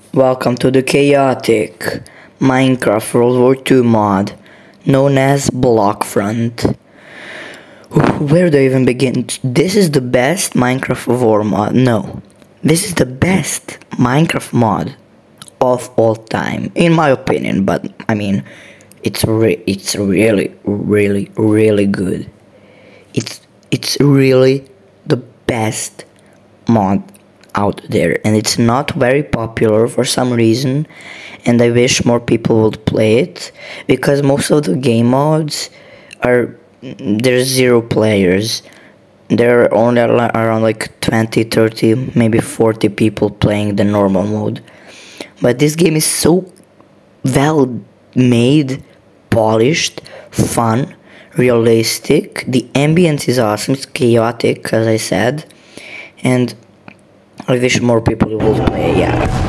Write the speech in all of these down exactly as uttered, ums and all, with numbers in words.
Welcome to the chaotic Minecraft World War two mod, known as Blockfront. Where do I even begin? This is the best Minecraft War mod. No, this is the best Minecraft mod of all time, in my opinion. But I mean, it's re it's really, really, really good. It's it's really the best mod out there, and it's not very popular for some reason, and I wish more people would play it, because most of the game modes are there's zero players. There are only around like twenty, thirty, maybe forty people playing the normal mode. But this game is so well made, polished, fun, realistic. The ambience is awesome. It's chaotic, as I said, and I wish more people will play. Yeah.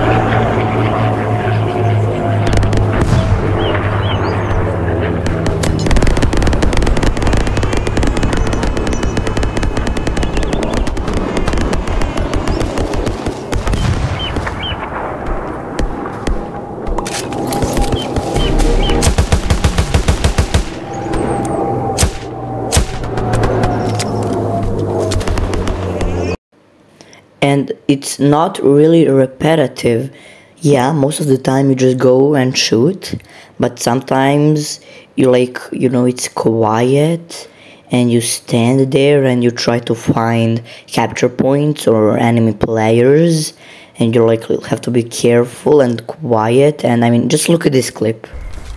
And it's not really repetitive. Yeah, most of the time you just go and shoot, but sometimes you like, you know, it's quiet and you stand there and you try to find capture points or enemy players, and you like have to be careful and quiet. And I mean, just look at this clip.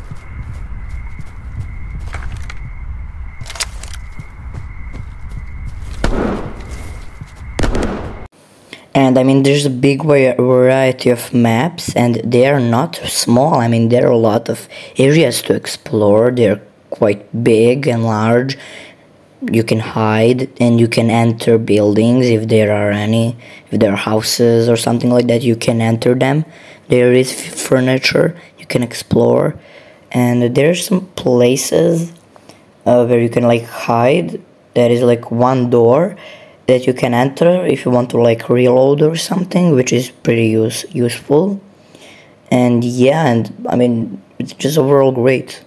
And I mean, there's a big variety of maps, and they are not small. I mean, there are a lot of areas to explore. They're quite big and large. You can hide and you can enter buildings if there are any. If there are houses or something like that, you can enter them. There is furniture you can explore, and there's some places uh, where you can like hide. There is like one door that you can enter if you want to like reload or something, which is pretty use useful. And yeah, and I mean, it's just overall great.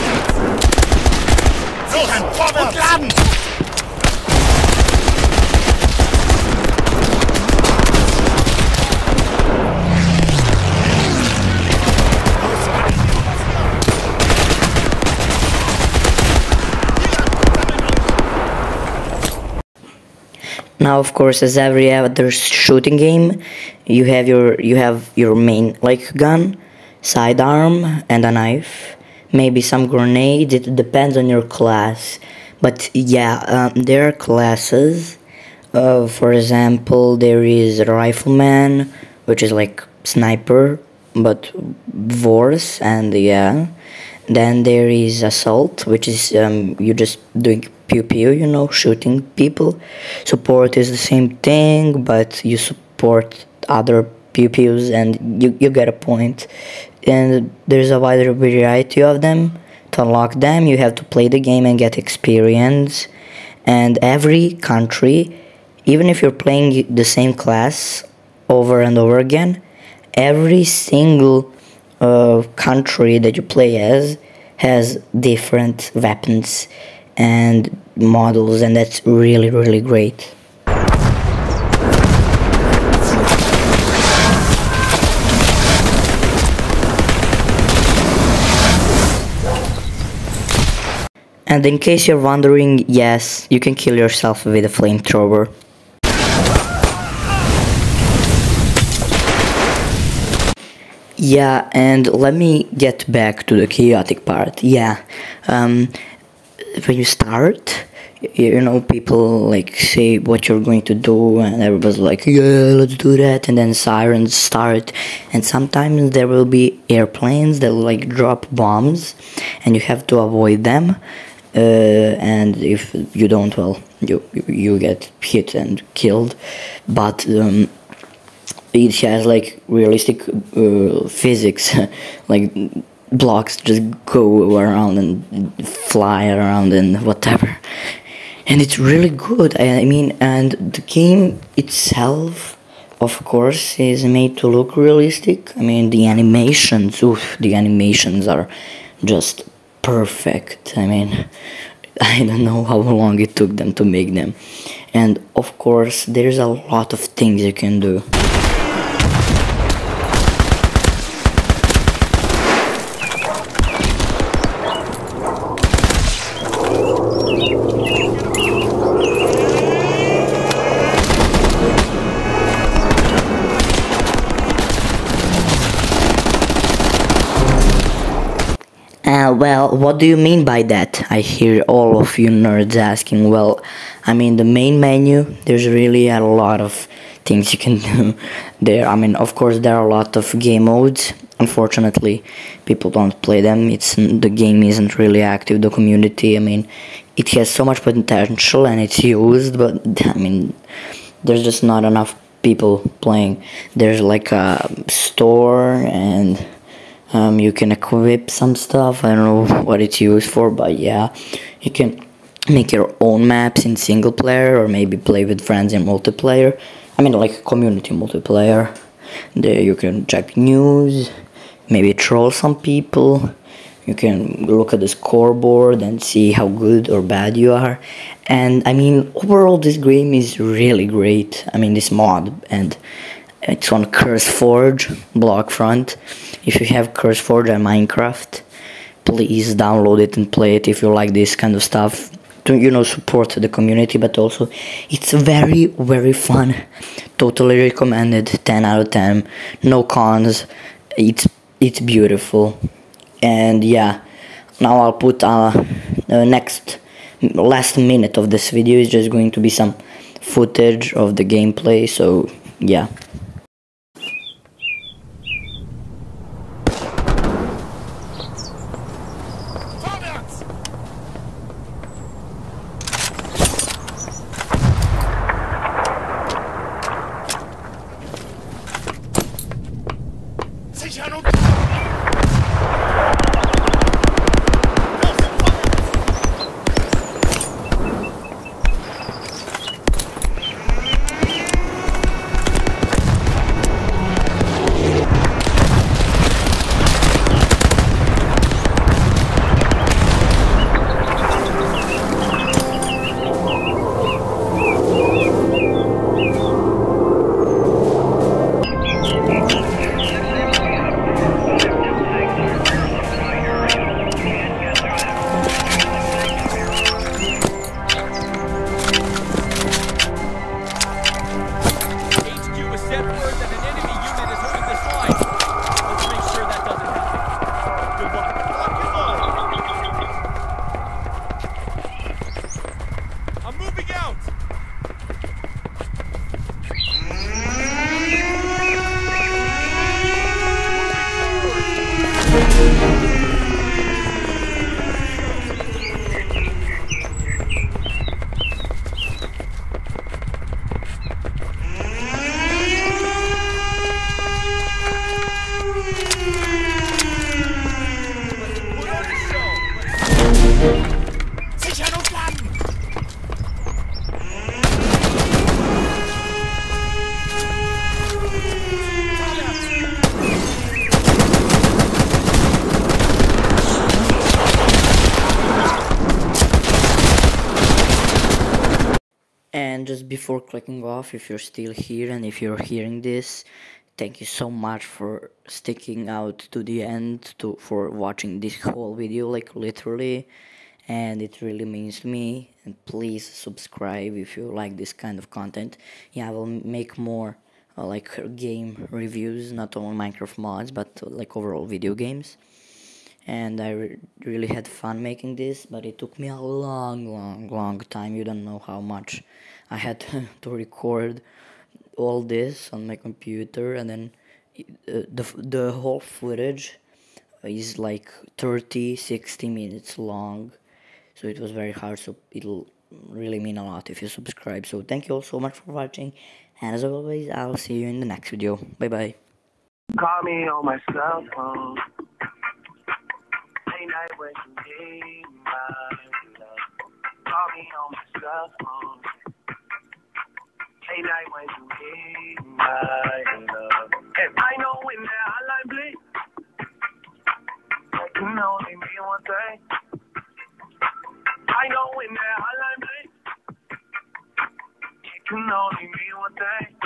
Now, of course, as every other shooting game, you have your you have your main like gun, sidearm, and a knife. Maybe some grenade. It depends on your class. But yeah, um, there are classes. Uh, for example, there is a rifleman, which is like sniper, but worse. And yeah, then there is assault, which is um, you just doing pew pew, you know, shooting people. Support is the same thing, but you support other pew pews, and you, you get a point. And there's a wider variety of them. To unlock them, you have to play the game and get experience. And every country, even if you're playing the same class over and over again, every single uh, country that you play as has different weapons and models, and that's really, really great. And in case you're wondering, yes, you can kill yourself with a flamethrower. Yeah, and let me get back to the chaotic part. Yeah, um, when you start, you know, people like say what you're going to do, and everybody's like, yeah, let's do that, and then sirens start, and sometimes there will be airplanes that will like drop bombs, and you have to avoid them, uh, and if you don't, well, you you get hit and killed. But um, it has like realistic uh, physics, like blocks just go around and fly around and whatever, and it's really good. I mean, and the game itself of course, is made to look realistic. I mean, the animations, oof, the animations are just perfect. I mean, I don't know how long it took them to make them. And of course, there's a lot of things you can do. Uh, well, what do you mean by that? I hear all of you nerds asking. Well, I mean, the main menu, there's really a lot of things you can do there. I mean, of course, there are a lot of game modes. Unfortunately, people don't play them. It's the game isn't really active. The community, I mean, it has so much potential and it's used, but I mean, there's just not enough people playing. There's like a store and Um, you can equip some stuff. I don't know what it's used for, but yeah, you can make your own maps in single player or maybe play with friends in multiplayer. I mean, like community multiplayer. There you can check news, maybe troll some people. You can look at the scoreboard and see how good or bad you are. And I mean, overall, this game is really great. I mean, this mod, and it's on CurseForge, Blockfront. If you have CurseForge and Minecraft, please download it and play it if you like this kind of stuff. To, you know, support the community, but also it's very, very fun. Totally recommended, ten out of ten. No cons. It's it's beautiful. And yeah, now I'll put uh, the next last minute of this video is just going to be some footage of the gameplay. So yeah. And just before clicking off, if you're still here and if you're hearing this, thank you so much for sticking out to the end, to for watching this whole video, like literally, and it really means to me. And please subscribe if you like this kind of content. Yeah, I will make more uh, like game reviews, not only Minecraft mods, but uh, like overall video games. And I re really had fun making this, but it took me a long, long, long time. You don't know how much I had to record all this on my computer, and then uh, the the whole footage is like thirty, sixty minutes long, so it was very hard. So it'll really mean a lot if you subscribe. So thank you all so much for watching, and as always, I'll see you in the next video. Bye bye. Call me on my cell phone. Night when you need my love. Call me on my cell phone. late night when you need my love. And I know when that hotline bling, that can only mean one thing. I know when that hotline bling, it can only mean one thing.